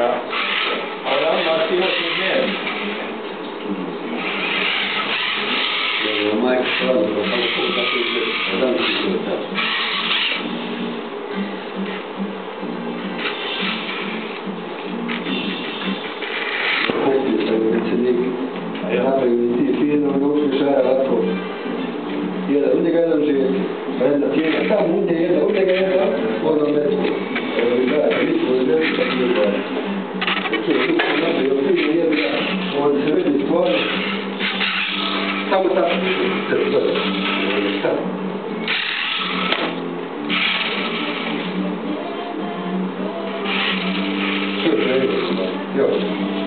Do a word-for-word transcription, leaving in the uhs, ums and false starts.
Ja. A dan was hij ook niet meer. Ja, maar ik ga het wel goed dat ik dan zie dat. Ja, die vielen und los gescheit hat. Hier der Untergang steht. Wenn der hier da unten hier der Untergang oder mit ja, nicht wohl das passiert war. Ich habe gesagt, wir sind hier wieder und es wird vor. Tam tam. Ja.